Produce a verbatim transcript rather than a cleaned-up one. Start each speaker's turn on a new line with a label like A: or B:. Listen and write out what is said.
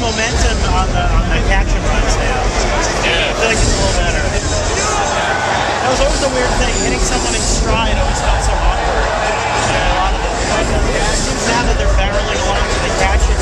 A: momentum on the on the catch and runs now.
B: Yeah.
A: I feel like it's a little better. That was always a weird thing. Hitting someone in stride always felt so awkward. Yeah, a lot of it. But uh, it seems now that they're barreling along to the catch